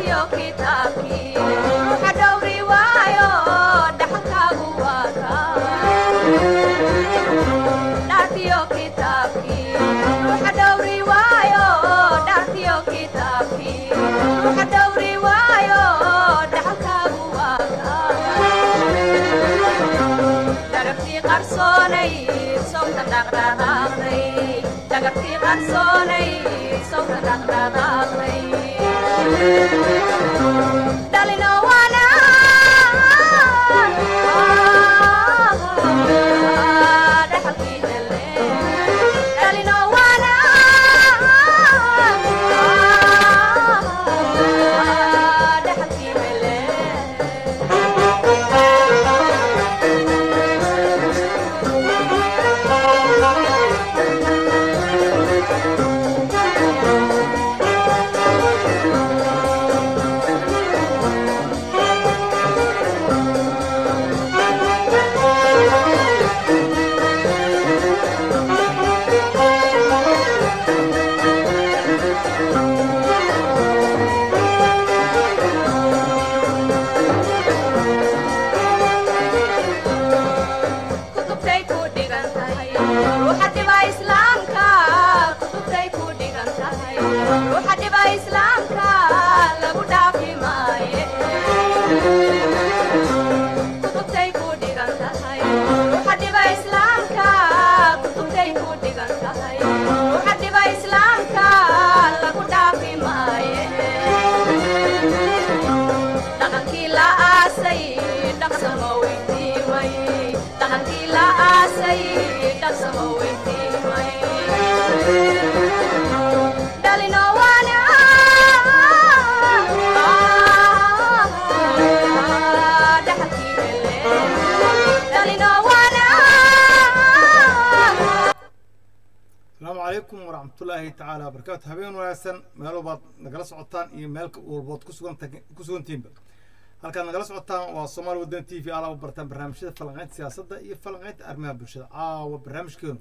عليكم ورحمة الله تعالى وبركاته. هبين وناسن مالو بعض نجلس عطان يملك وربط كسوان تيمبا. هل كان نجلس عطان والصومال ودن تي في على برتان برنامج فلقيت سياسة ده يفلقيت أرمها بالشدة وبرنامج كون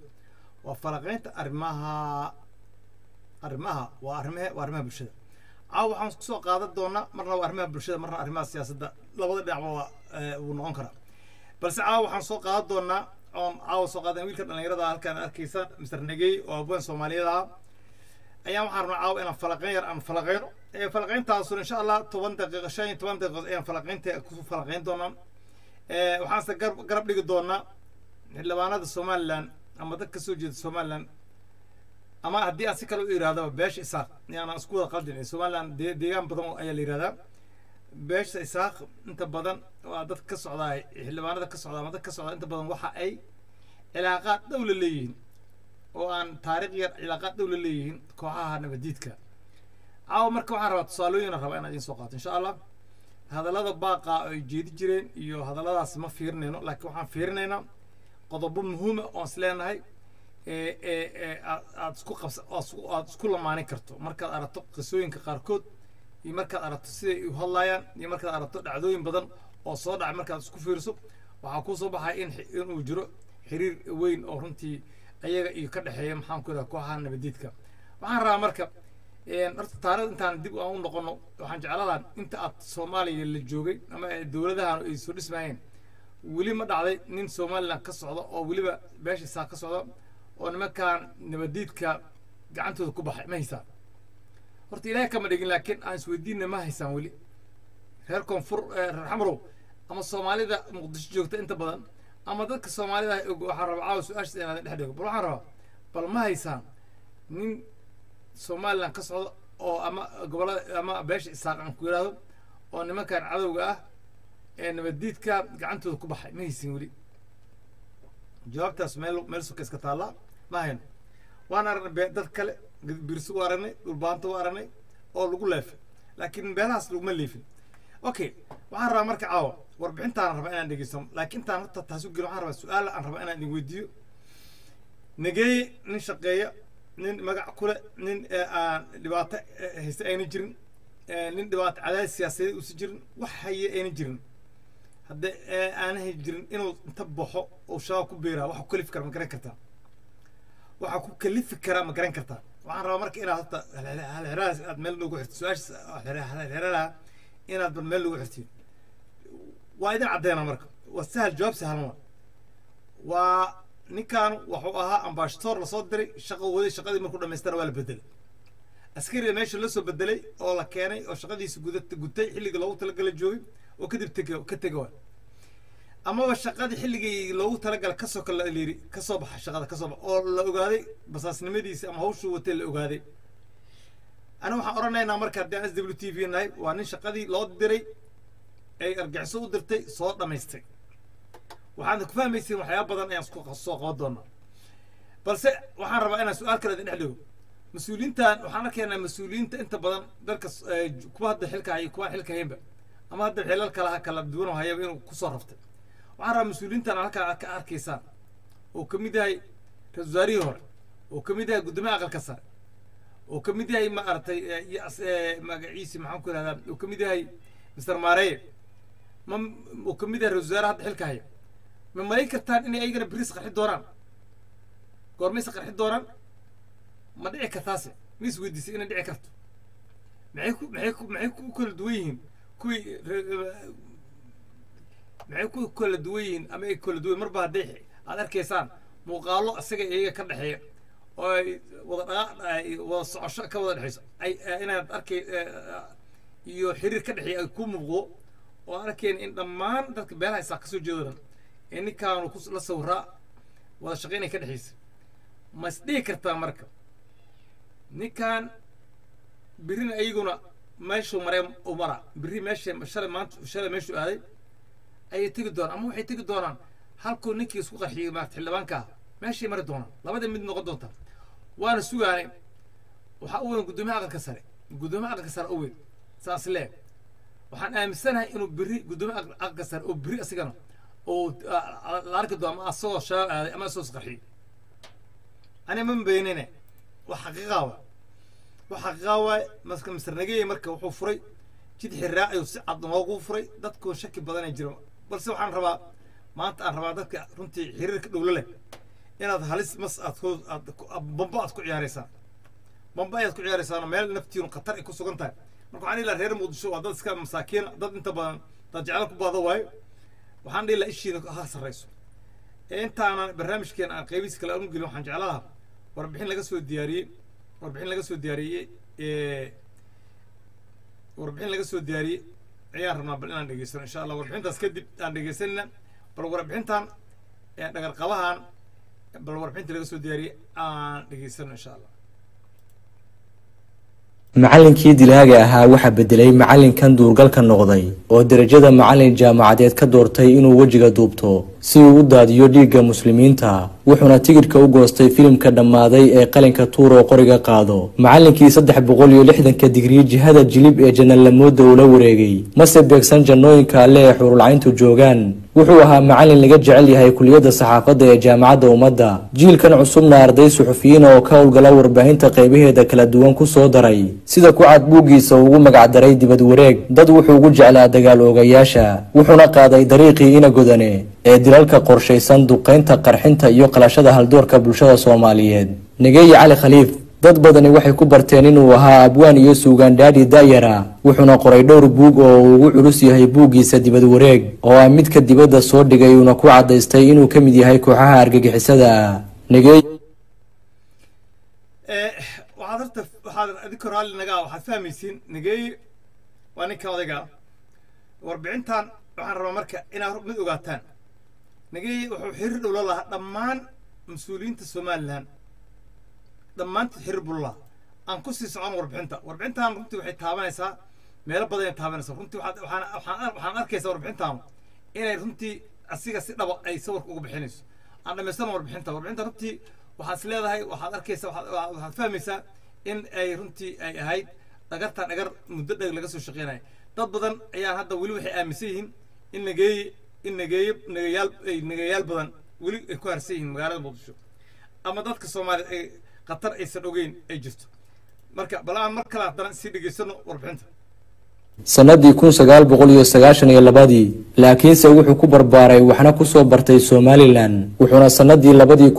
وفلقيت أرمها وأرمها بالشدة عن سوق قادة دونا مرة وأرمها بالشدة مرة أرمها السياسة ده لابد دعوة ونعنكرة بس عن سوق قادة دونا عاو سوق هذا ويل كان يرد هل كان أركيسان مستر نجي وأبوين سومالية أيام حرنا عاو أنا فلقين تواصل إن شاء الله 8 دقيقة 8 دقيقة أيام فلقين دونا وحاسة قرب لي دونا اللبانات الصوماليين أما ذاك سوجي الصوماليين أما هدي أسكالو إرادة باش إساق يعني أسكول قلدين الصوماليين ديان بدون أي الإرادة باش إساق أنت بدن وعدد كسعة اللبانات كسعة ما ذاك كسعة أنت بدن وحى أي علاقات دوليين وأن تاريخ علاقات دوليين كوعها نبديتك أو مركب عربات صالوين ربعنا جين سوقات إن شاء الله هذا لا باقة جديد جرين يو هذا لا اسمه فيرنينو لكن وحن فيرنينا قضبوا مهمة أصلنا هاي أتسكول ما نكرتو مركز أردت قسوين كقاركود يمركز أردت سي وهلايان يمركز أردت عدوين بدن وصادع مركز أتسكو فيرسو وحكون صباح إن وجرو حرير وين أورنتي أي يكره حياة محام كذا كوها نبديتك وعن رأى مركب تاريخ أنت عندك أون نقولنا وحن جعلنا أنت الصومالي اللي جوجي أما الدولة ده يسود اسمعين ولي ما دعي نين صومالي كسعودة أو ولي باش يساق كسعودة وأنا كان نبديتك قعنته كبح ما يساق قلت إليه كم لكن أنا سويدين ما يساق ولي هيركم حمرو أما الصومالي ده مقدش جوجت أنت بدن أما ذاك الصومالي ده حرب عاوز أشت أنا نحدق بروح حرب بل ما يساق نين صومالي كسعودة أو قبل أما باش يساق عن كويراه وأنا ما كان عدوه نبديتك قعنته كبح ما يساق ولي جوابته ملسو كيس كتالا ما هنا وانا دad kale birsu waranay dhulbaanto waranay oo lagu leefay laakiin beelahaas lagu ma leefin okay waxaan rabaa marka caawa warbixintaan rabaa inaan dhageysto laakiin taan horta taas u gelo waxaan rabaa su'aal aan rabaa inaan idin weydiiyo nagay nin shaqeeya nin magac kule nin aan dhibaato haysta ayna jirin nin dhibaato cadaadis siyaasadeed u jirin wax haye ayna jirin hadda أنا هجرين إنه تبحو أو شاو كبيرة وحكلي فكرة ما كرين كرتا وحكلي فكرة ما كرين كرتا waxaan rabaa marka inaad horta halxiraas aad meel ugu xirto su-aasha halxiralaha inaad meel ugu xirtiin waa idin caddeena marka waa sahal jawaab sahlan waa ninkan wuxuu ahaa ambassador lasoo diray shaqo waday shaqadii markuu dhamaystana waa la bedelay askariga meesha la soo bedelay oo la keenay oo shaqadiisa gutay xilligii loogu talagalay joogay oo kadib ka tegay waa amaba shaqadii xilligii loogu talagalay kasoo kala liiri kasoo baxa shaqada kasoo baxa oo la ogaaday basaasnimadiisa ama hawshuu watay la ogaaday ana waxaan oranaynaa marka haddii aan SWTV nahay waa nin shaqadii loo diray ay argaxiso u dirtay soo dhamaystay waxaan ku fahmaysiin waxyaabo badan ayaan soo qaban doonaa balse waxaan rabaa inaan su'aal kale idin dhex dhigo mas-uuliyiintan waxaan arkaynaa mas-uuliyiinta inta badan dalka kuwa hadda xilka haya kuwa xilka haynba ama hadda xilal kala duwan oo hayaba inuu kusoo raftay waxaan rabaa mas-uuliyiintan halkaa ka arkaysaan oo ka mid yahay ra-iisul wasaarihii hore oo ka mid yahay guddoomiyaha aqalka sare oo ka mid yahay maaragtay magaciisi maxaan ku ihahdaa oo ka mid yahay mister maareye oo ka mid yahay ra-isul wasaare hadda xilka haya ma malay kartaan inay ayagana beriis qarxi doonaan goormayse qarxi doonaan ma dhici kartaase ma is weydiisay inay dhici karto maxay ku kala duwan yihiin kuwii maxay ku kala duwan yihiin ama ay kala duwan marba hadday aad arkaysaan muuqaalo isaga iyaga ka dhexeeya oo ay wada socosho ka wada dhexeyso ay inaad arkay iyo xiriir ka dhexeeya ay ku muuqdo oo arkeen in dhammaan dadka beelaha isaa kasoo jeedo in ninkaanu la sawiraa wada shaqaynay ka dhexeysa ma is dhihi kartaa marka ninkan birina ayaguna meeshuu maray u mara biri meesha shalay meeshuu aaday ayay tegi doonaan ama waxay tegi doonaan halkuu ninkii isku qarxiyey maarta xildhibaanka ah meeshay mari doonaan labada mid noqon doonta waana sugaanay waxaa u weyn guddoomiyaha aqalka sare u weyn saas leeg waxaan aaminsanahay inuu biri guddoomiyaha aqalka sare oo biri asigana oo la arki doono ama asagoo shabaab aaday ama asagoo isqarxiyey ani ma beenine wax xaqiiqa waay mister Nageye marka wuxuu furay jid xiraa ayuu si cad noogu furay dadku shaki badan ay jiro balse waxaan rabaa maanta aan rabaa dadka runtii xiriirka dhow leh inaad halis mas aad bomba aad ku ciyaaraysaan meel naftiinu khatar ay ku sugan tahay marka waxaan ilaa reer Muqdisho waa dad iska masaakiin dad inta badan dad jecel ku baado waayo waxaan ilaa ishiina ha sarreyso intaana barnaamijkeena aan qaybis kale u gelin waxaan jeclahaa warbixin laga soo diyaariyey ayaan rabnaa bal inaan dhageysano insha Allah warbixintaas kadib aan dhegeysanina bal warbixintan dhagar qabahan bal warbixinta laga soo diyaariyey aan dhageysano insha Allah macallinkii dilaaga ahaa waxa bedelay macallinkan duurgalka noqday oo darajada macallin jaamacadeed ka doortay inuu wajiga duubto si uu u daadiyo dhiigga muslimiinta wuxuuna tigirka u goostay filimka dhammaaday ee qalinka tuur oo qoriga qaado macallinkii 360 digrii jihada jilib ee jannalamooda uu la wareegay mase beegsan jannooyinka alle ee xurulcayntu joogaan wuxuu ahaa macallin laga jecel yahay kuliyadda saxaafadda ee jaamacadda ummadda jiilkan cusubna arday suxufiyiin oo ka howlgala warbaahinta qaybaheeda kala duwan ku soo daray sida ku cad buuggiisa ugu magac daray dibad wareeg dad wuxuu ugu jeclaa dagaal oogayaasha wuxuuna qaaday dariiqii ina godane ee dilalka qorshaysan duqeynta qarxinta iyo qalashada haldoorka bulshada Soomaaliyeed Nageye Cali Khaliif dad badani waxay ku barteen inuu ahaa abwaan iyo suugaandhaadi daayara wuxuuna qoray dhowr buug oo ugu culus yahay buuggiisa dibad wareeg oo ah midka dibadda soo dhigay una ku cadaystay inuu ka mid yahay kooxaha argagixisada Nageye waxaad adiko raalli naga waxaad fahmaysiin Nageye waa ninka odayga warbixintan waxaan rabaa marka inaad mid ogaataan Nageye wuxuu xiriir dhow la lahaa dhammaan mas'uuliyiinta Soomaaliland dhammaan xiriir bulla aan ku sii socon warbixintan runtii waxay taabanaysaa meelo badan ay taabanaysaa runtii waxaan arkaysaa warbixintan inay runtii asiga si dhab ay sawir ugu bixinayso aan dhameystan warbixinta runtii waxaad leedahay waxaad arkaysaa waxaad fahmaysaa in ay runtii ay ahayd dhagar muddo dheer laga soo shaqeynay dad badan ayaa hadda wali waxay aaminsan yihiin in Nageyaal badan wali ay ku harsan yihiin magaalada Muqdisho ama dadka Soomaaliyeed ay qatar aysan ogeyn ay jirto marka balaan mar kale haddana si dhageysano warbixinta sanadii 1992 laakiinse wuxuu ku barbaaray waxna ku soo bartay Somaliland wuxuuna sanadii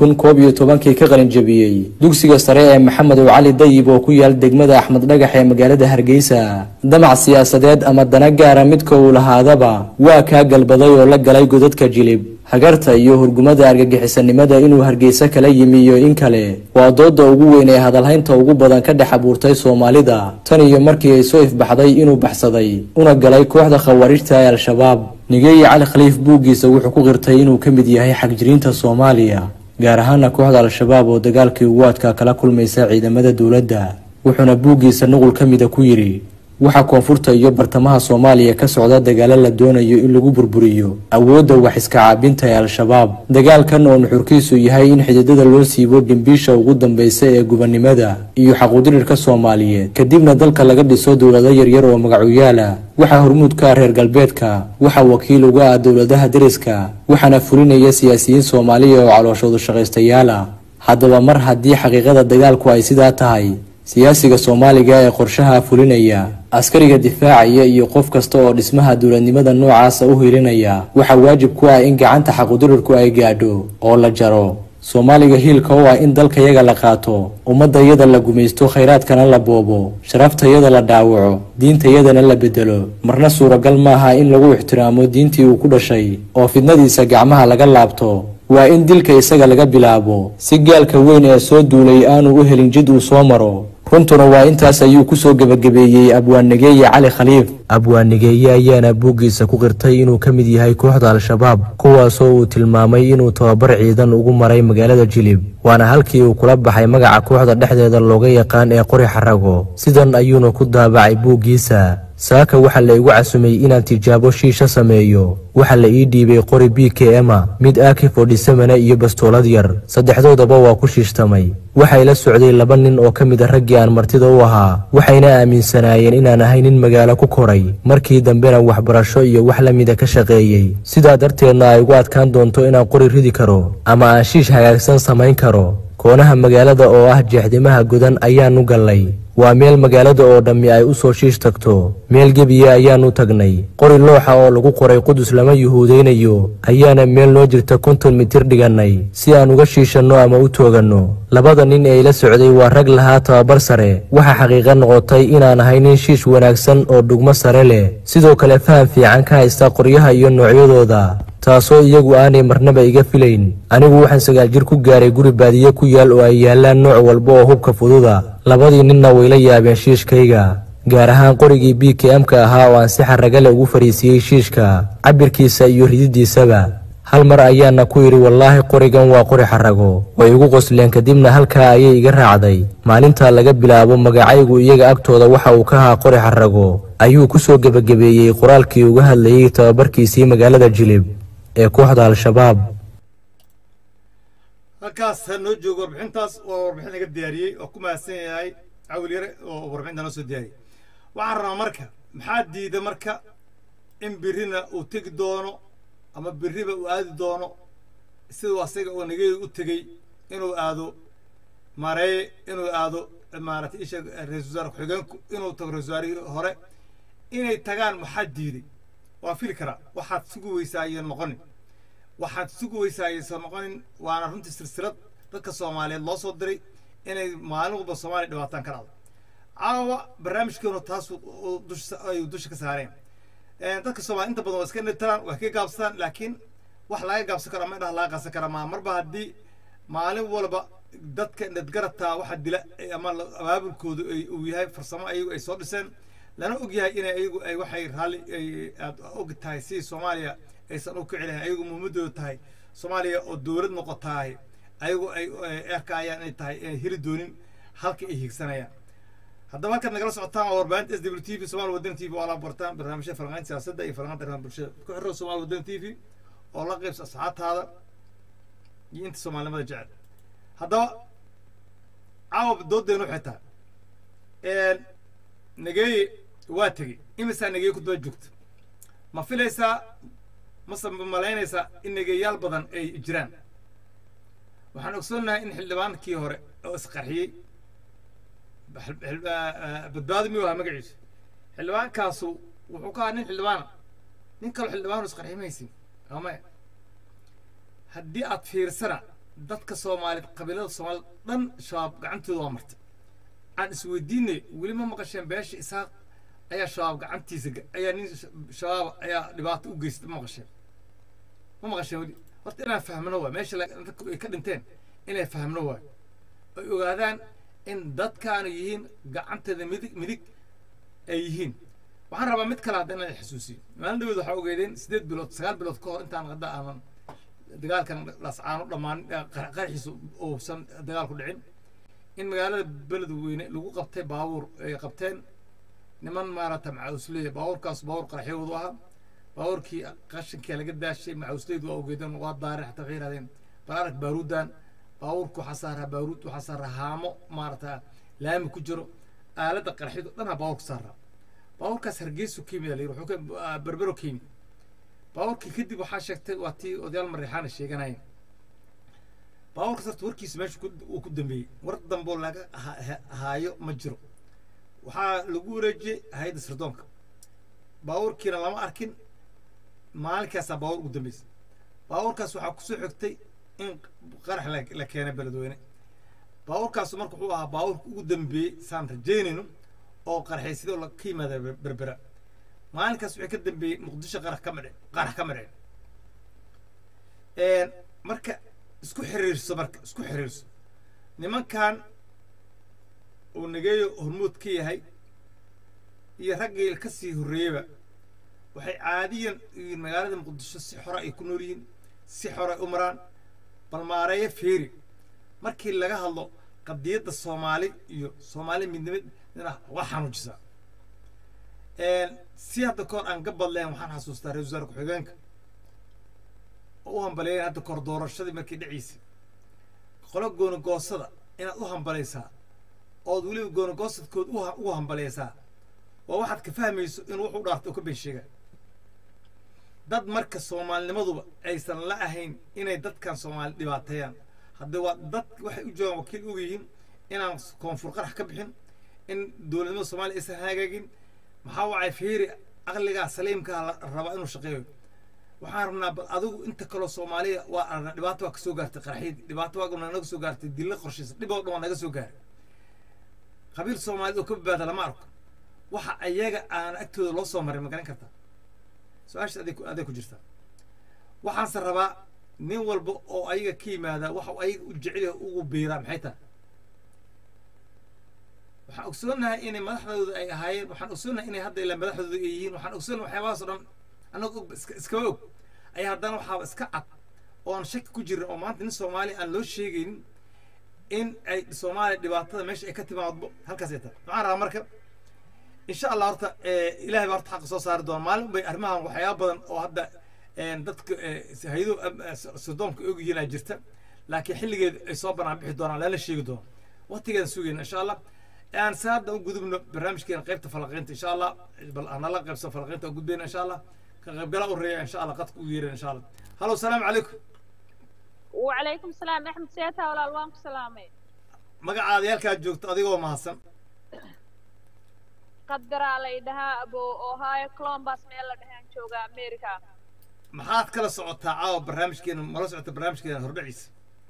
2011 ka qalin jabiyay dugsiga sare ee Maxamed Cali Dayib oo ku yaal degmada Axmed Dhagax ee magaalada Hargeysa damac siyaasadeed ama dana gaara midka uu lahaadaba waa ka galbaday oo la galay godadka jilib hagarta iyo hurgumada argagixisanimada inuu Hargeysa kala yimiyo in kale waa dooda ugu weyn ee hadalhaynta ugu badan ka dhex abuurtay Soomaalida tan iyo markii ay soo ifbaxday inuu baxsaday una galay kooxda khawaarijta ee Al-Shabaab Nigey Cali Khaliif buugiisa wuxuu ku qirtay inuu ka mid yahay xagjiriinta Soomaaliya gaar ahaan kooxda Al-Shabaab oo dagaalkii ugu adkaa kala kulmaysa ciidamada dawladda wuxuuna buugiisa nuqul ka mid ah ku yiri waxa koonfurta iyo bartamaha Soomaaliya ka socda dagaal la doonayo in lagu burburiyo awoodda wax iska caabinta ee Al-Shabaab dagaalkan oo nuxurkiisu yahay in xididada loo siibo dhimbiisha ugu dambaysa ee gubernimada iyo xaquudirirka Soomaaliyeed kadibna dalka laga dhiso dawlado yaryar oo magacuyaala waxa hormuudka reer galbeedka waxa wakiil uga ah dawladaha dariska waxana fulinaya siyaasiyiin Soomaaliya oo calooshoodu shaqaystayaal haddaba mar haddii xaqiiqada dagaalku ay sidaa tahay siyaasiga Soomaaliga ee qorshaha fulinaya askariga difaacaya iyo qof kasta oo dhismaha dawladnimada noocaas u hiilinaya waxa waajib ku ah in gacanta xaquudirirku ay gaadho oo la jaro Soomaaliga hiilka oo ah in dalkayaga la qaato ummadayada la gumaysto khayraadkana la boobo sharaftayada la dhaawaco diintayadana la bedelo marna suuragal ma aha in lagu ixtiraamo diintii uu ku dhashay oo fidnadiisa gacmaha laga laabto waa in dilka isaga laga bilaabo si gaalka weyn ee soo duulay aanu u helin jid uu soo maro runtuna waa intaas ayuu ku soo gabagabeeyay Abwaan Nigey Cali Khaliif Abwaan Nigey ayaana buugiisa ku qirtay inuu ka mid yahay kooxda Al-Shabaab kuwaas oo uu tilmaamay inuu tababar ciidan ugu maray magaalada Jilib waana halkii uu kula baxay magaca kooxda dhexdeeda looga yaqaan ee Qori Xarago sidan ayuuna ku daabacay buugiisa saaka waxa la igu casumay inaan tijaabo shiisha sameeyo waxa la ii dhiibay qori BKM mid AK47 iyo bastoolad yar saddexdoodaba waa ku shiishtamay waxa ila socday laba nin oo kamid ah raggii aan martida u ahaa waxayna aaminsanaayeen inaan ahay nin magaalo ku koray markii dambena waxbarasho iyo wax la mid ah ka shaqeeyay sida darteedna ay ugu adkaan doonto inaan qori ridi karo ama aan shiish hagaagsan samayn karo koonaha magaalada oo ah jeexdimaha godan ayaanu galay waa meel magaalada oo dhammi ay u soo shiish tagto meel gebiya ayaanu tagnay qori looxa oo lagu qoray Qudus lama yuhuudeynayo ayaana meel noo jirta 50 mitir dhiganay si aan uga shiishano ama u toogano labada nin ee ila socday waa rag lahaa tababar sare waxa xaqiiqo noqotay inaan ahay nin shiish wanaagsan oo dhugmo sare leh sidoo kale faham fiican ka haysta qoryaha iyo noocyadooda taasoo iyagu aanay marnaba iga filayn anigu waxaan 9 jir ku gaaray guri baadiye ku yaal oo ay yaalaan nooc walba oo hubka fududa labadii ninna way la yaabeen shiishkayga gaar ahaan qorigii BKM-ka ahaa oo aan si xaraga leh ugu fariisiyay shiishka cabirkiisa iyo rididiisaba hal mar ayaana ku yiri wallahi qorigan waa qori xarago way ugu qosleen kadibna halka ayay iga raacday maalinta laga bilaabo magacaygu iyaga agtooda waxa uu ka ahaa qori xarago ayuu ku soo gabagabeeyay qoraalkii uga hadlayay tababarkiisii magaalada Jilib ee kooxda Al-Shabaab halkaas noo joogo warbixintaas oo warbixin laga diyaariyay oo ku maasan yahay cawil yare oo warbixinta noo soo diyaariyay waxaan rabaa marka maxaa diiday marka in birina uu tegi doono ama biriba uu aadi doono sidoo asaga oo Nigey u tagay inuu aado maray inuu aado maaragtay isha ra'iisul wasaare xigeenku inuu tago ra'iisul wasaare hore inay tagaan maxaa diiday waa fili kara waxaad sugu weysaayeen noqon waxaad sugu weysaayeen noqon waana runtii silsilad dadka Soomaaliyeed loo soo diray inay maalin walba Soomaaliya dhibaataan ka dhacdo caawa barnaamijkeenu taas ay dusha ka saareen dadka Soomaaliyeed inta badan waa iska nitaan waa ka gaabsadaan laakiin wax laga gaabsan karo ama indhaha laga qasan karo marba haddii maalin walba dadka nadgarata waxa dila ama abaabulkoodu uu yahay farsamo ayagu ay soo dhiseen lana og yahay in ayagu ay waxay raali ay og tahay si Soomaaliya aysan u kicilay ayagu muhiimadoodu tahay Soomaaliya oo dawlad noqotahay ayagu ay arkayaan ay tahay hiri doonin halka ay higsanayaan haddaba halka nagala socotaan warbaahinta SWTV Soomaali Waddan TV oo la bartaan barnaamijyada falanqaynta siyaasadda iyo falanqaynta arrimaha bulshada ku xirro Soomaali Waddan TV oo la qaybs asxaabtaada iyo inta Soomaalnimada jecel haddaba caawa doodeenu xitaa Nigey waa tagay imisa Nigey ku daba joogto ma filaysaa ma malaynaysaa in Nigeyaal badan ay jiraan waxaan ogsoonahay in xildhibaankii hore oo isqarxiyay badbaadi miyuu ahaa magaciisa xildhibaankaasu وحكا نين حلبان نين كل حلبان وسقرحي ميسين أما هدي أطفير سنة dadka Soomaaliyeed qabiilada Soomaaliyeed dhan shabaab gacantooda waa martay aan isweydiinay weli ma maqasheen beesha isaaq ayaa shabaab gacantiisa ayaa nin shabaab ayaa dhibaato u geystay ma maqasheen weli horta inaan fahmno waa meesha ay ka dhinteen inay fahmno waa ay ogaadaan in dadkaanu yihiin gacanteeda midig ay yihiin waxaan rabaa mid kale hadda inaan xasuusiyo maalin dhaweed waxaa ogeydeen 8 bilood 9 bilood ka hor intaan hadda aanan dagaalkan lascaano dhammaan qarxiisu uusan dagaalku dhicin in magaalada beledweyne lagu qabtay baabuur ay qabteen niman maarata macausleey baabuurkaas baabuur qarxiyoodu ahaa baabuurkii qashinkii laga daashay macausleedu waa ogeedan waa daaray xataa waxay yidhahdeen baarak baaruudan baabuurku waxaa saaraa baaruud waxaa saaraa haamo maarata laami ku jiro aaladda qarxidu dhanaa baabuurka saaraa baabuurkaas hargeysu ka yimid la yidhi wuxuu ka berbero ka yimid baabuurkii kadib waxaa sheegtay waa tii odayaal marreexaana sheeganayeen baabuurkaas horta warkiisa meesha uu ku dambeeyey war damboo laga haayo ma jiro waxaa lagu wareejiyey hay'adda sirdoonka baabuurkiina lama arkin maalinkaasaa baabuur ugu dambeysay baabuurkaas waxaa kusoo xigtay in qarax la keenay beledweyne baabuurkaasu marka wuxuu ahaa baabuurka ugu dambeeyey saan rajaynayno oo qarxay sidoo ka yimaada berbera maalinkaas wixii ka dambeeyey muqdisho qarax ka madheen marka isku xiriirso nimankan uu nageeyo hormuud ka yahay iyo raggii ka sii horreeyaba waxay caadiyan yihiin magaalada muqdisho si xora ay ku nool yihiin si xora ay u maraan bal maareeyo feeri markii laga hadlo qadiyadda Soomaali iyo Soomaali midnimada waa xanuujisaa si hadda koor aan ka badleen waxaan xasuustaa ra'iisul wasaare ku-xigeenka oo u hambaleeyay hadda koor doorashadii markii dhaciisay qolo gooni goosada inaad u hambaleysaa oo waliba gooni goosadkood ugu hambaleysaa waa waxaad ka fahmayso in wuxuu dhaartay ka been sheega dad marka Soomaalinimaduba aysan la ahayn inay dadkan Soomaali dhibaateeyaan hadda waa dad waxay u joogaan wakiil ugu yihiin inaan koonfur qarax ka bixin in dowladnimada Soomaaliya aysan hagaagin maxaa wacay fiiri aqliga saliimka raba inuu shaqeeyo waxaan rabnaa bal adigu inta kale Soomaaliya waa dhibaato ka soo gaartay qarxid dhibaato waa naga soo gaartay dil qorshiis dhiboo dhan naga soo gaaray qabiil Soomaali oo ka badbaada lama arko waxa ayaga aan agtooda loo soo maray ma garan kartaa su'aasha adeeg ku jirta waxaan rabaa nin walba oo ayaga ka yimaada waxa ayaga u jecel yahay ugu beeraa maxay tahay waxaan ogsoonahay inay madaxdooda ay ahaayeen waxaan ogsoonahay inay hadda ilaa madaxdooda ay yihiin waxaan ogsoonahay waxyaabahaas oo dhan annagu iska og ayaa haddana waxaa iska cad oo aan shaki ku jirin oo maanta nin Soomaali aan loo sheegaynin in ay Soomaali dhibaatada meesha ay ka timaadbo halkaas ay tahay waxaan rabaa marka insha Allah horta ilaahay baa horta xaq soo saari doona maalin bay arrimahan waxyaabo badan oo hadda dadka hay'ado sirdoonka og yihiin ay jirta laakiin xilligeed ay soo banaan bixi doonaan lana sheegi doono waqtigeeda sugayna insha Allah aan saada u gudubno barnaamijkeena qaybta falaqeynta insha Allah bal ana la qaybso falaqeynta u gudbeyna insha Allah ka qaybgala u reeya insha Allah qadku u yeeran insha Allah halo salaam alaykum wa alaykum salaam Axmed Seeta walaal waan ku salaamay magacaada halka joogto adigoo mahadsan qadara la yidhaha abo Ohio Columbus meel la dhahan jooga America maxaad kala socotaa caawa barnaamijkeena mala socota barnaamijkeena hordhaciisa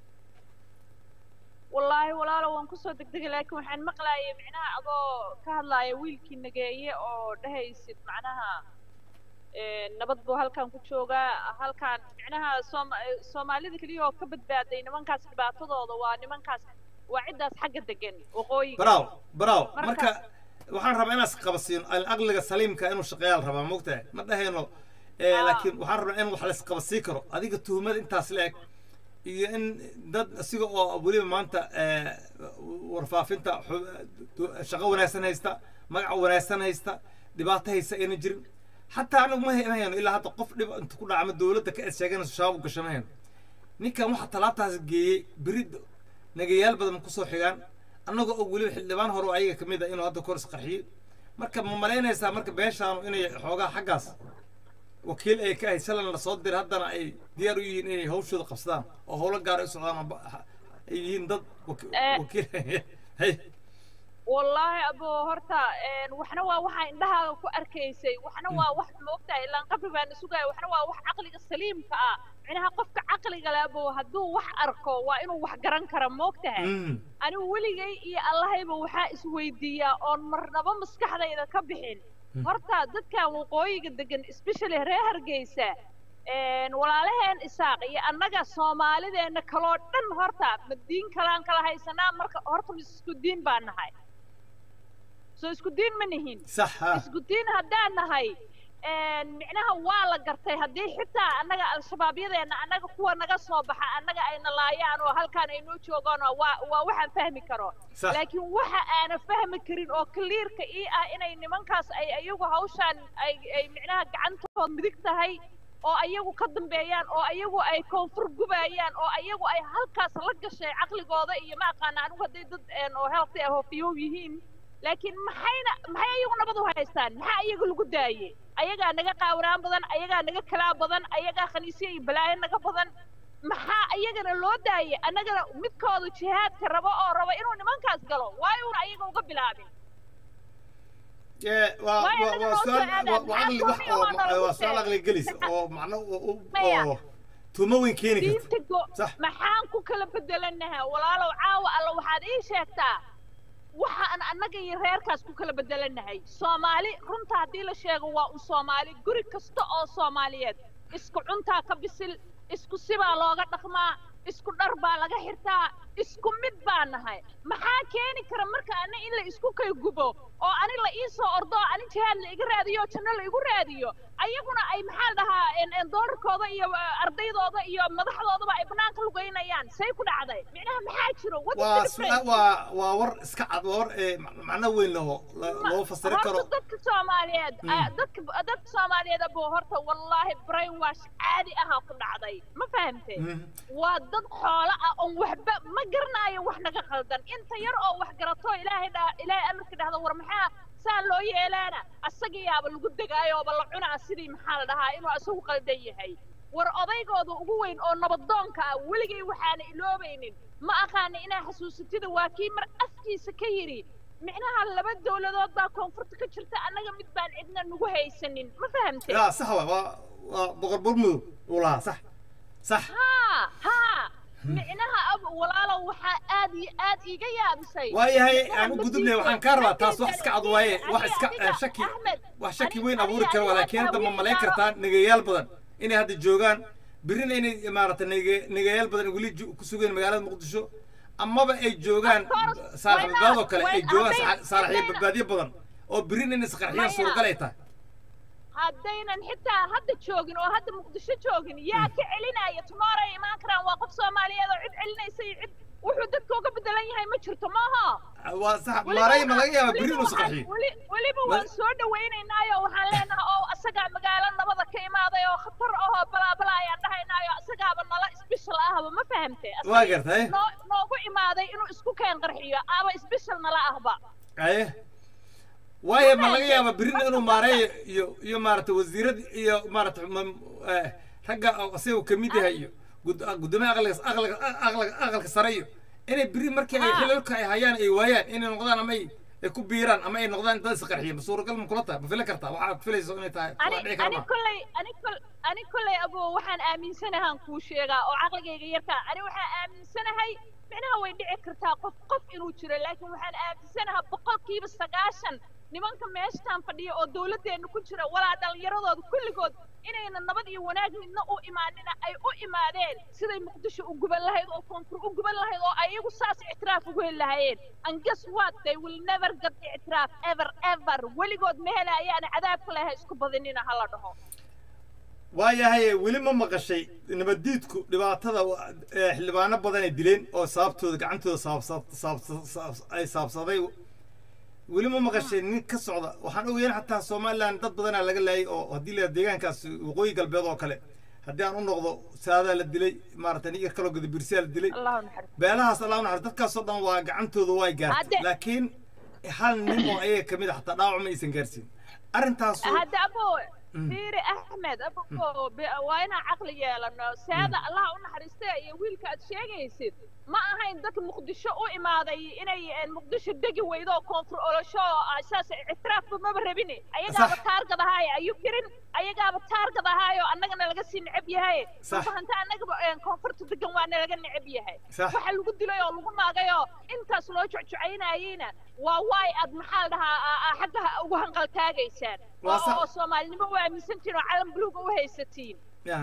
والله ولا لو أنكو صدق لكن وحن مقلاية معناها أبو كهلا ويلكي نجاية أو دهيسد معناها نبض هالكان كتشوجا هالكان معناها سومالي ذيك اليوم كبد بعدين من كاس بعتضو ضواني من كاس وعدة حق الدجن وقوي براو مركا وحن ربنا سقبسين الأغلق السليم كأنه شغال ربنا مقطع ما ده إنه لكن وحن ربنا إنه حلس قبسيكرو هذيك التهمات أنت أسلك إن dad asiga oo waliba maanta warfaafinta shaqo wanaagsan haysta magac wanaagsan haysta dhibaato haysta in jirin hatta anagu ma hayno ilaa hadda qof dhib inta ku dhacma dawladda ka sheeganayso shabaab u gashanayeen ninkan waxa talaabtaas geeyay birid nagayaal badan ku soo xigaan anagu oo waliba xildhibaan hore oo ayaga kamid ah inuu hadda kor isqarxiyo marka ma maleynaysaa marka beeshaan inay xoogaa xaggaas wakiil ay ka haysalan la soo dir haddana ay diyaar u yihiin inay hawshooda qabsadaan oo howlo gaar ah u socdaan ay yihiin dad wakiil hay والله أبو هرتا وحنا وحنا عندها كأركيسي وحنا وحنا وقتها إلا قبل ما نسوقها وحنا وح عقلي السليم معناها قفك عقلي قال أبو هدو وح أركو وإنه وح جران كرم وقتها أنا ولي جاي الله يبو وح سويدية أون مرنا بمسكح هذا إذا كبحين هرتا دتك وقوي جدا especially ريهر جيسة ولا لهن إساق أنك صومالي ده إنك كلودن هرتا مدين كلام كلا هاي سنة مرك هرتا مسكودين بان هاي اسكودين منهين صح اسكودين هدانا هاي معناها والا قرتي هدي حتى انغا الشبابيده انغا كو نغا سو بخا انغا اينا لايان oo halkan ay noo joogaan waa waxaan fahmi karo laakiin waxa aan fahmi karin oo clearka inay nimankaas ay ayagu hawshan ay micnaha gacantooda midig tahay oo ayagu ka dambeeyaan oo ayagu ay koonfur gubayaan oo ayagu ay halkaas la gashay aqligooda iyo ma aqaan anigu haday dad oo healthy ah oo fiyo yihiin laakiin maxay ayagu nabadu haystaan maxay ayagu lagu daayay ayaga naga qaawraan badan ayaga naga kala badan ayaga khaniisiye iyo balaayo naga badan maxaa ayagana loo daayay anagana midkooda jihaadka rabo oo rabo inuu nimankaas galo waayo uu ayaga uga bilaabin وسؤال أغلى جلس أو معناه تموين كيني صح محان كل بدلناها ولا لو عاو الله وحد إيش شكتا waxaan annaga iyo reerkaas ku kala bedelanahay Soomaali runta hadii la sheego waa Soomaali guri kasta oo Soomaaliyeed isku cunta ka bisil isku siba looga dhaqmaa isku dhar baa laga xirtaa isku mid baa nahay maxaa keeni kara marka ana in la isku kay gubo oo ani la ii soo ordo ani jihaad la iga raadiyo janno la igu raadiyo ayaguna ay maxaa dhahaa in doorkooda iyo ardaydooda iyo madaxdoodaba ay banaanka lugeynayaan say ku dhacday micnaha maxaa jiro waa war iska cad war macna weyn loo fasiri karo dadka Soomaaliyeed dadka Soomaaliyeed abo horta wallahi brain wash caadi ah ku dhacday ma fahamtay waa dad xoolo ah oo waxba ma garanayo wax naga qaldan inta yar oo wax garato ilaahay amarka dhahdo war maxaa saan loo yeelaana asaga yaaba lagu dagaayo oo la cunaa sidii maxaa la dhahaa inuu asagu qaldan yahay war odaygooda ugu weyn oo nabadoonka ah weligay waxaan iloobaynin ma aqaan inaa xasuusatida waa kii mar afkiisa ka yiri micnaha laba dawladood baa koonfurta ka jirta anaga mid baan cidna nagu haysanin ma fahamtay لا صح بقر برمو ولا صح صح ها معناها walaalo waxa aad iiga yaabisay waayahay aan u gudubnay waxaan ka rabaa taas wax iska cad waaye wax iska shaki weyn abuuri karo laakiin hadda ma malayn kartaa nagayaal badan inay hadda joogaan birina inay maarata nagayaal badan wali ku sugeen magaalada Muqdisho amaba ay joogaan saaxiibadoo kale ay joogaan saaxiib badbaadiyo badan oo birina inay isqarxiyaan suuragal ay tahay haddaynan xitaa hadda joogin oo hadda Muqdisho joogin yaa ka celinaya tomorrow imaan karaan waa qof Soomaaliyeed oo cid celinaysa cid wuxuu dadka uga bedelan yahay ma jirto maaha waa sax maray ma laga yaabaa biri nus qaxi waliba waan soo dhaweynaynaayo waxaan leenahay oo asaga magaalo nabada ka imaaday oo khatar ah bala ayaan dhahaynaayo asagaaba nala special ahba ma fahamtay waa gartay noogu imaaday inuu isku keen qarxiyo aba special nala ahba waaye ma laga yaabaa birina inuu maareeyo iyo maarata wasiirad iyo maarata ragga asagoo ka mid yahay iyo gudoomiyaha aqalka sare iyo inay biri markii ay xilalka ay hayaan ay waayaan inay noqdaan ama ay ku biiraan ama ay noqdaan dad isqarxiya ma suuragal ma kula tahay ma filan kartaa waxaad filayso inay tahay ani kulley abo waxaan aaminsanahay kuu sheegaa oo caqligayga yarka ani waxaan aaminsanahay micnaha way dhici kartaa qof inuu jiro laakiin waxaan aaminsanahay 90% nimanka meeshaan fadhiyo oo dawladeena ku jira walaa dhalinyaradooda kulligood inayna nabad iyo wanaag midna u imaanina ay u imaadeen siday Muqdisho u guban lahayd oo koonfur u guban lahayd oo ayagu saas ictiraaf ugu helayeen and guess what they will never get ictiraaf ever weligood ma helayaan cadaabka lahayd isku badinina hala dhaho waayahay weli ma maqashay nabadiidku dhibaatada xildhibaano badan ay dileen oo sababtooda gacantooda ay saabsaday weli ma maqashay nin ka socda waxaan ogeyn xataa Soomaaliland dad badan laga laayay oo hadii la deegaankaas waqooyi galbeed oo kale hadii aan u noqdo saada la dilay maartan iyo kala gudub birsiyaal dilay beelahaas Allah naxar dadkaas oo dhan waa gacantooda way gaartay laakiin hal nin oo ay kamid xataa dhaawac ma aysan gaarsiin arintaas fiiri axmed ababo waa inaan caqli yeelano saada allah u naxariistay iyo wiilka aad sheegaysid ma ahayn dad muqdisho u imaaday inay muqdisho degi weydo koonfur olosho asaas ictiraafba maba rabini ayagaaba taargad ahaay ayuu kirin ayagaaba taargad ahaayo annagana laga sii necab yahay fahanta annagaba koonfurta degan waana laga necab yahay waxa lagu dilay oo lagu maagayo intaas loo jucjucaynayayna waa waay aad maxaa dhahaa xagga ugu hanqal taagaysaan oo soomaalinimo u aaminsantiin oo calan buluuga u haysatiin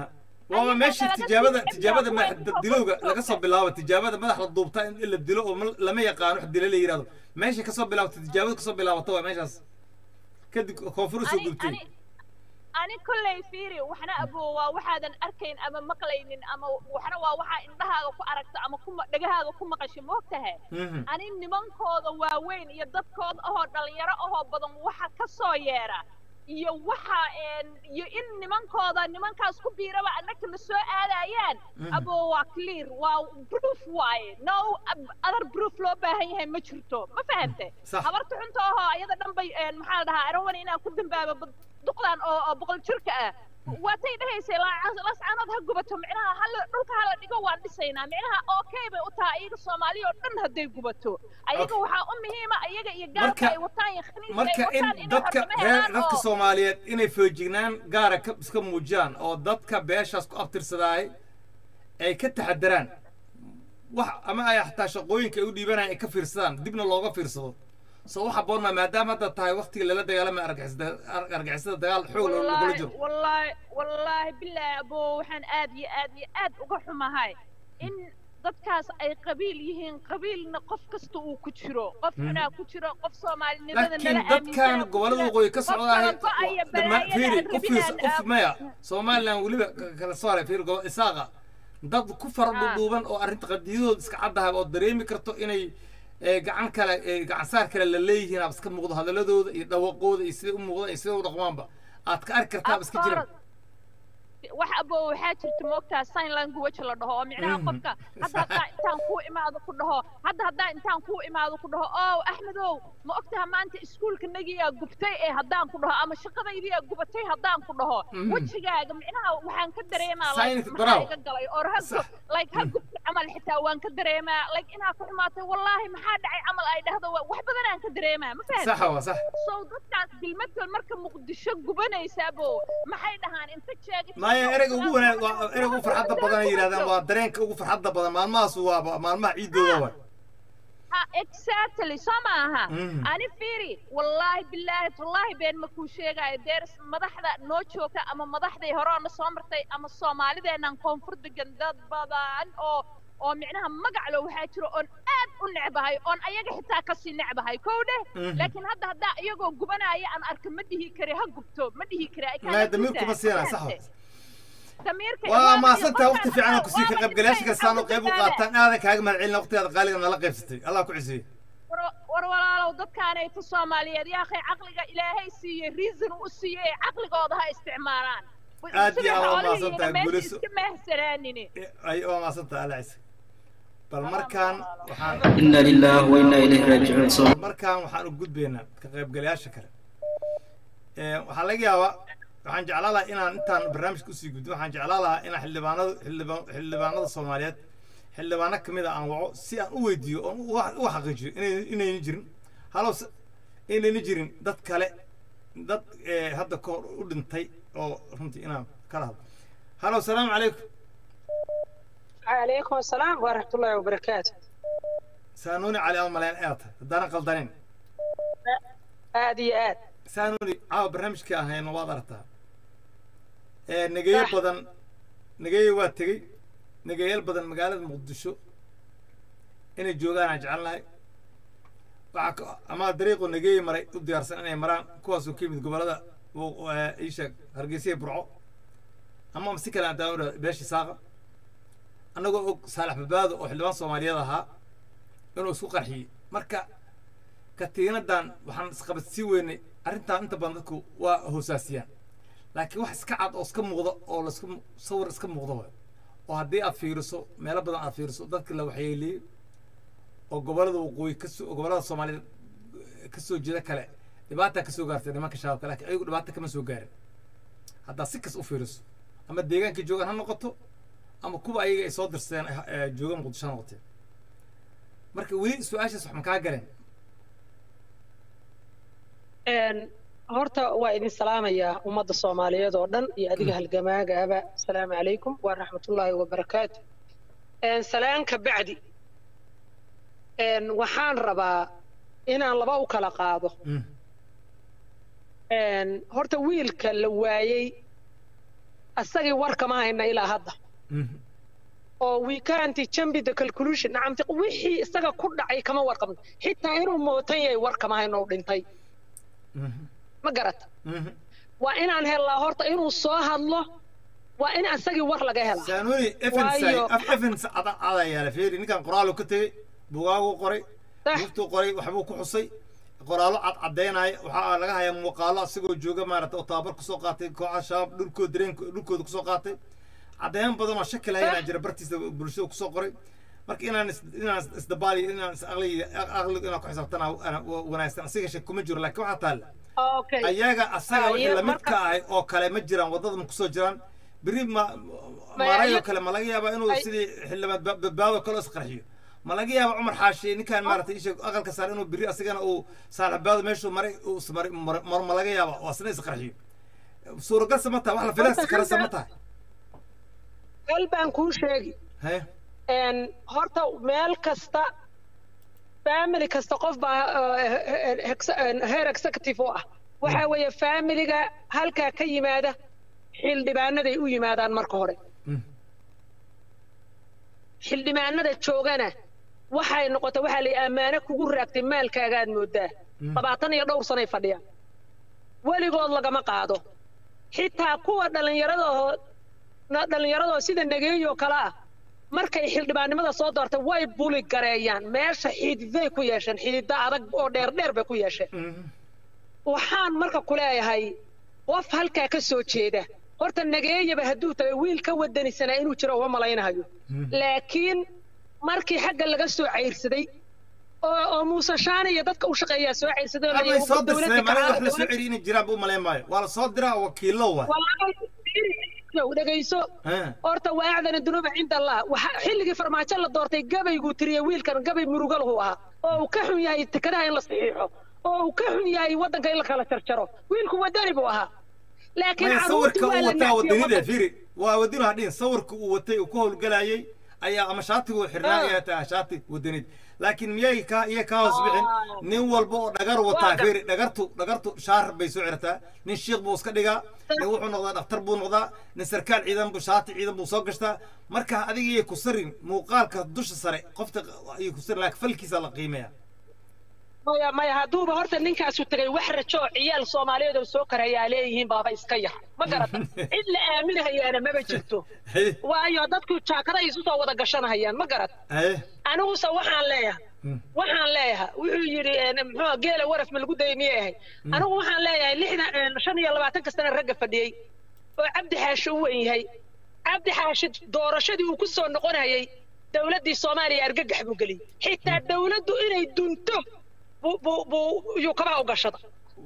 waa meesha tijaabada madax dilowga laga soo bilaabo tijaabada madax la duubta in la dilo oo lama yaqaan wax dilo la yiraahdo meesha ka soo bilaabto tijaabada ka soo bilaabato waa meeshaas kadib koonfur soo gudbtay ani kullay fiiri waxna aboo waa waxaadan arkayn ama maqlaynin ama waxna waa waxa indhahaaga ku aragta ama ku dhagahaaga ku maqashay moogtahay ani nimankooda waaweyn iyo dadkooda ahoo dhalinyaro ahoo badan waxa ka soo yeera iyo waxa iyo in nimankaas ku biiraba annaka la soo aadayaan aboo waa clear waa proof waaye no other proof loo baahan yahay ma jirto ma fahamtay habarta xunta ahoo ayada dhan bay maxaa la dhahaa arawan inaan ku dambaabo duqdan oo boqol jirka ah waatay dhahaysay lascaanood ha gubato micnaha dhulka hala dhigo waan dhisaynaa micnaha okay bay u tahay ayaga soomaali oo dhan hadday gubato ayaga waxaa u muhiima ayaga iyo gaarka ay wataan iyo marka in dadka soomaaliyeed inay foojignaan gaara iska muujiyaan oo dadka beeshaas ku abtirsadaay ay ka taxadaraan wax ama ay xataa shaqooyinka ay u dhiibanayaan ay ka fiirsadaan dibna looga fiirsado soo waxa boorna maadaama hadda tahay waqtiga lala dagaalamay argagixisada dagaal xoog lagula jiro wallaahi bilaahi aboo waxaan aad iyo aad uga xumahay in dadkaas ay qabiil yihiin qabiilna qof kasta uu ku jiro qof xunaa ku jiro qof soomaalinimada nala aaminsan dadkan gobolada waqooyi ka socdahay fiiri qof maya Soomaaliland waliba kala saaray fiiri isaaqa dad ku fardhuuban oo arrinta qadiyadooda iska caddahay oo dareemi karto inay gacan kale gacan saar kale la leeyihiin aad iska muuqdo hadaladooda iyo dhawaqooda iyo sida u muuqdaan iyo sida u dhaqmaanba aad ka arki kartaa iska jiraan wax aboo waxaa jirta moogtaa sign language la dhaho oo micnaha qofka hadda intaan kuu imaado ku dhaho hadda intaan kuu imaado ku dhaho oo axmedow ma ogtaha maanta iskuulka nagiyaa gubtay ee haddaan ku dhaho ama shaqadaydiyaa gubatay haddaan ku dhaho wejigaaga micnaha waxaan ka dareemaa maxaa iga galay oo ha gubta camal xitaa waan ka dareemaa inaa ku xumaatay wallaahi maxaa dhacay camal ay dhahdo wax badanaan ka dareemaa ma fahamtay sax sow dadkaas bilmadkal marka muqdisho gubanaysa aboo maxay dhahaan inta sheegay ereyga ugu wanaag waa ereyga ugu farxadda badan ay yiraahdaan waa dareenka ugu farxadda badan maalmahaas waa maalmaha ciidooda waa exactly somaha ani fiiri wallahi billahi tallahi been ma ku sheegay deers madaxda noo joogta ama madaxday hore oo soo martay ama Soomaalideenan koonfur degan dad badan oo micnaha magac loo waxaa jiro on aad u necbahay on ayaga xitaa ka sii necbahay koowde laakiin hadda iyagoo gubanaya aan arka ma dhihi kare ha gubto ma dhihi kare ay ka damirku ma siiyaan sax وما صرت وقت في عنك وسيك قبل قلاش كسانو قيبو قاطن هذا كاغ مالعين وقت هذا قالي انا لا قيبستي الله كعسي ولا لو دد كانay tu Soomaaliyeed yaa akhay aqliga Ilaahay siiyay reason u siiyay aqligooda ha isticmaalaan aad iyo aad ma صرت guulis ma hsaraanini ay oo ma صرت ala is bal markaan waxaan inna lillahi wa inna ilayhi raaji'uun markaan waxaan u gudbeynaa ka qayb galayaasha kale waxa laga yaabaa waxaan jeclaan lahaa inaan intaan barnaamijka usii gudbo waxaan jeclaan lahaa inaan xildhibaanada Soomaaliyeed xildhibaano kamid ah aan waco si aan u weydiiyo oo u xaqiijiyo inayna jirin inayna jirin dad kale dad hadda ka hor u dhintay oo runtii inaan kala hadlo halo salaamu calaykum calaykum asalaam waraxmatullaahi wabarakaatu saanuni cali almaleen aad haddana qaldanin aad iyo aad saanuni caawa barnaamijka ahayna waad aragtaa نجاي واتجي نجاي البدن مقالة مقدشو إن الجوجان أجعلنا أما دريقو نجاي مري تبدي أرسلنا مران كواسو كيم تقبل هذا وإيشك هرجسية برعو أما مسك أنا داور باش ساقة أنا أقول صالح بباد وحلوان صومالية لها إنه سوق رحي مركا كتيرنا دان وحن سقبت سويني أرنتا أنت بندكو وهو ساسيان لكن واحد سكعد أو سكم موضة أو لسكم صور سكم موضة وهدي أفيرسو مالا بدن أفيرسو ذاك اللي وحيلي أو قبل ذو قوي كسو أو قبل الصومالي كسو جدا كلا دبعتها كسو قارتين ما كشاف كلا أيوة دبعتها كم سو قارن haddaa si kas u fiiriso ama deegaanka joogaan ha noqoto ama kuwa ayaga ay soo dirsteen jooga muqdisho ha noqotee marka weli su-aashaas wax ma kaa galeen horta waa idin salaamayaa ummadda Soomaaliyeed oo dhan iyo adiga halgamaagaaba assalaamu calaykum wa rahmatullaahi wa barakaatu salaanka bacdi waxaan rabaa inaan laba u kala qaado horta wiilka la waayay asagii war kama hayna ilaa hadda oo we can't jump the conclusion nacamti wixii isaga ku dhacay kama warqabno xitaa inuu mootan yahay war kama hayno dhintay ma garata waa inaan helaa horta inuu soo hadlo waa in asagii war laga helaa saanuri evans ada yaala fiiri ninkan qoraal ka tagay bugaagu qoray waftu qoray waxbuu ku xusay qoraalo cad cadeynay waxa laga hayaa muuqaalo asigoo jooga maarata tababar ku soo qaatay kooxda shabaab dhulkooda ku soo qaatay cadeyn badan oo shakil hayna jira bartiisa bulshada ku soo qoray marka inaan isdabaali inaan aqli inaan ku xisaabtana ana wanaagsan asiga shak kuma jiro laakiin waxa taal ayaga asaga wixii la mid ka ah oo kale ma jiraan wadada ku soo jiraan biri marayo kale ma laga yaabaa inuu sidii xillibaad badbaado kale isqarxiyo ma laga yaabaa Umar Xaashi ninkan maartay isha aqalka saar inuu biri asagana uu saaxiibada meeshu maray uu ma laga yaabaa oo asna isqarxiyo suuragal samata wax la filaas kala samata qalbaan ku sheegi horta meel kasta family kasta qof baa heer executive oo ah waxa weeye family-ga halka ka yimaada xildhibaanada ay u yimaadaan marka hore xildhibaanada joogana waxay noqotay waxa la amaano kugu raagtay maalkaaga aad moodaa 20 iyo dhowr sano ay fadhiyaan waligood lagama qaado xitaa kuwa dhalinyarada sida nageeyo kala ah markay xildhibaanimada soo doortay way buli gareeyaan meesha xididay ku yeesheen xidida adag oo dheer bay ku yeesheen waxaan marka ku leeyahay qof halka ka soo jeeda horta nageeyaba haduu tahay wiil ka wadanisana inuu jiro oo malaynayo laakiin markii xagga laga soo ceyrsaday oo Muuse Shaani iyo dadka u shaqeeya soo ceyrsaday oo soo dirsay ma wax la soo ceerin jiraan buu malaynayo wala soo diraa wakiilo waa ودغيسو horta waacdana dunuba inda Allah waxa xilligii farmaajo la doortay gabaygu tiriyay wiilkan gabay murugal uu ahaa oo ka xun yahay tikada in la saxiixo oo ka xun yahay wadanka in la kala jarjaro wiilku wadani buu ahaa laakiin sawirka uu wataa wadanida fiiri waa wadino hadin sawirka uu watay uu ku howlgalayay ayaa ama shaatigu xirnaayay taa shaati wadanid laakiin miyay ka hoos bixin nin walba oo dhagar wataa fiiri dhagartu shaar bay soo cirtaa nin sheekh buu iska dhigaa nin wuxuu noqdaa dhaqtar buu noqdaa nin sarkaal ciidan buu shaati ciidan buu soo gashtaa marka adiga iyo ku sarin muuqaalka dusha sare qofta iyo ku sarin laakiin falkiisa la qiimeeyaa maya haduuba horta ninkaas uu tagay wax rajo ciyaal Soomaaliyeed oo soo karaya leeyihiin baaba iska yar ma garata cid la aaminahayaana ma jirto waayo dadku jaakada isu soo wada gashanayaan ma garata anigu waxaan leeyahay wuxuu yiri muxuu geela waraf ma lagu daymiyahay anigu waxaan leeyahay 25 kastana rag fadhiyay oo Cabdi Xaashi uu yahay Cabdi Xaashi doorashadii uu ku soo noqonayay dawladii Soomaaliya argagax buu galay xitaa dawladdu inay dunto يوكبا وقشطة.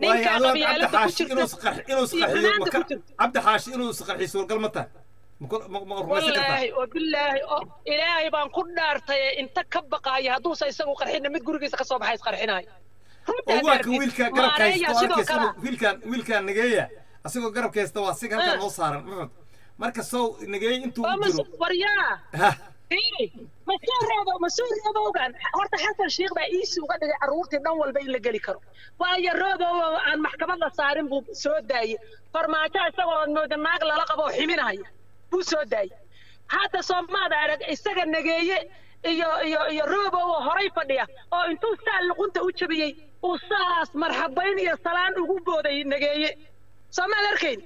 عبد حاشي إنه سقرحي سور قلمته. والله وبالله إلهي بان كل نارتي أنت كبقى يا دوسا يسوي قرحنا متقول جيس قصاب حيس قرحناي. وواك ويلكا قرب كيس ويلكا نجية أسيقو قرب كيس تواسيق هذا نصارا مركز سو نجية أنتو. وريا. مسؤول رابو كان horta xasan sheekh baa ii soo gadhay aruurtii dhan walba in la gali karo waayo roobo aan maxkamadda saarin buu soo daayay farmaajo isagoo mooda naag lala qabo ximinaya buu soo daayay hadda Soomaaliya arag isaga nageeye iyo roobo horay fadhiya oo intuu saal luqunta u jabiyay oo saas marxabayn iyo salaan ugu booday nageeye Soomaaliya arkeen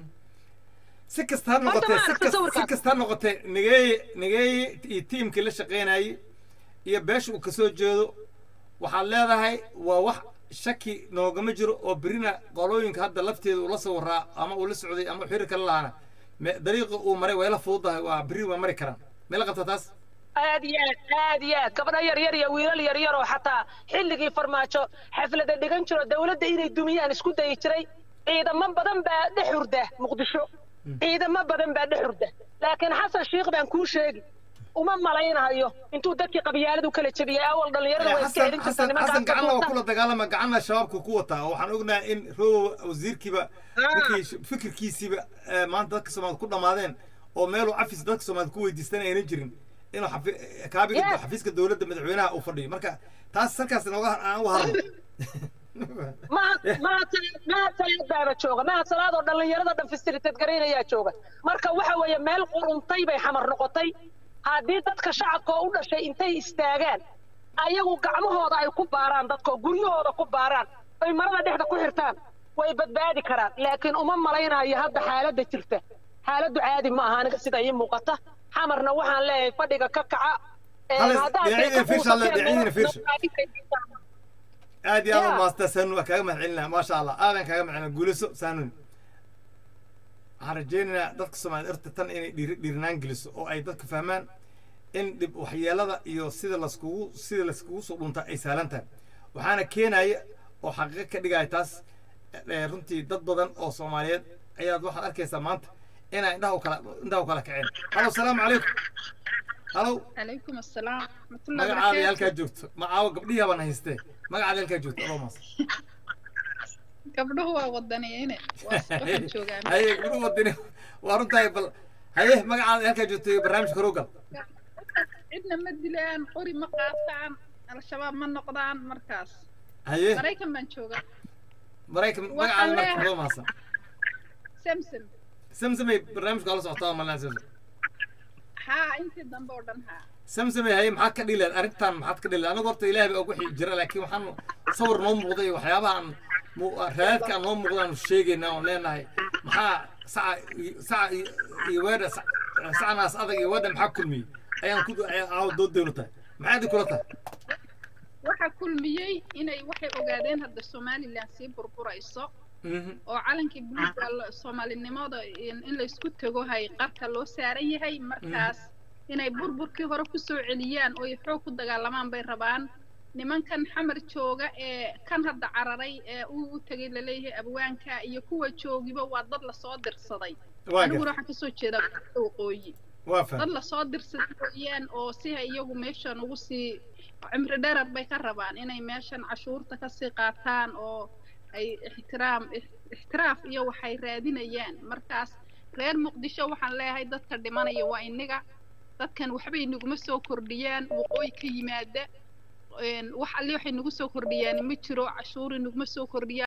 سكستان نقطة نجاي تيم كل شقيناي يباش وكسو جدو وحال هاي ووح شكي نوجا مجرو وبرينا قالوين كهذا لفتي ولا صورة أما ولا سعودي أما حيرك الله أنا طريق ومري ولا فوضى وبري ومري كلام ملقط تاس هاديات كبر ير ويل وحتى حلقي فرماتشو حفلة دقنشرو دولة إني دميان اسكو دايشري ciidamo badan baa dhexurda muqdisho ciidamo badan baa dhexurda laakiin xasan sheekh baan kuu sheegi uma malaynayo intuu dadkii qabyaaladu kala jabiyay awal dhalinyarada way iska helin jirtay nimanka xasan gacan waa kula dagaalama gacanna shabaabku ku wataa waxaan ognahay in roobo wasiirkiiba fikirkiisiiba maanta dadka Soomaaliyeed ku dhamaadeen oo meel uu cafis dadka Soomaaliyeed ku weydiistan aynan jirin inuu kaabiga xafiiska dawladda madaxweynaha uu fadhiyo marka taas sarkaas nooga aan u hadlo ما تلقى جوجا ما صلاة dhalinyarada dhan facilitate gareynaya jooga marka waxa weeye meel quruntay bay xamar noqotay hadii dadka shacabka u dhashay intay istaagaan ayagu gacmahooda ay ku baaraan dadka guryahooda ku baaraan ay marada dhexda ku xirtaan way badbaadi karaan laakiin uma malaynayo hadda xaaladda jirta xaaladdu caadi ma aha aniga sida ay muuqata xamarna waxaan leeyahay fadhiga ka kaca aad iyo aad maasta saanu kaaga mahadcelinaa ma sha Allah aadan kaaga mahadcelin guuliso saanun waxaan rajaynaynaa dadka Soomaaliyeed irta tan inay dhiirnaan geliso oo ay dadka fahmaan in dib waxyeelada iyo sida la iskugu soo dhunta ay saalantahay waxaana keenaya oo xaqiiqo ka dhigaya taas runtii dad badan oo Soomaaliyeed ayaad waxaad arkaysaa maanta inay indhaha u kala kaceen halo salaamu calaykum halo عليكم السلام ورحمة الله magacaada وبركاته halkaa joogto macaawo gabdhihi baan haystee magacaada halkaa joogto oromas gabdhuhu waa wadaniyiine waxaan joogaa haye gabdhuhu wadani waa runtahay bal haye magacaada halkaa joogto iyo barnaamijka horowgal cidna ma dilaan qori ma qaataan al-shabaab ma noqdaan markaas haye maraykan baan joogaa maraykan magacaada marka oromas samsam samsamay barnaamijka la socotaa malaa samsam haa intii dambe oo dhan haa samsamay haye maxaad ka dhileen arrintan maxaad ka dhileen anigu horta ilaahay baa ugu jira laakiin waxaan sawir noo muuqday waxyaabahan raadka noo muuqdaan sheegaynaa oo leenahay maxaa saca iyo weedha sacnaas adag iyo weedha maxaa kulmiyey ayaan ku doodaynu tahay maxaad kula tahay waxa kulmiyey inay waxay ogaadeen hadda Somaliland sii burburayso oo calankii buluuga Soomaalinimada in la isku tago hay qarka loo saaran yahay markaas inay burburkii hore ku soo celiyaan oo ay xoog ku dagaalamaan bay rabaan nimankan xamar jooga ee kan hadda cararay ee uu tagay la leeyahay abwaanka iyo kuwa joogiba waa dad la soo dirsaday anigu waxa ka soo jeeda waqooyi dad la soo dirsadayeen oo si ay iyagu meeshan ugu sii cimri dheer bay ka rabaan inay meeshan cashuurta ka sii qaataan oo ay ixtiraaf iyo waxay raadinayaan markaas reer muqdisho waxaan leeyahay dadka dhimanaya waa inaga dadkan waxbay naguma soo kordhiyaan waqooyi ka yimaada wax alle waxay nagu soo kordhiyaan ma jiro cashuur naguma soo kordhiyaan